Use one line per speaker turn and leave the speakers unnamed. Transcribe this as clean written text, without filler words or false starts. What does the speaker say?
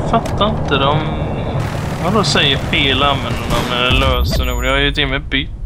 fattar inte. Vadå säger fel användarna med lösenord? Jag har ju till och med bytt.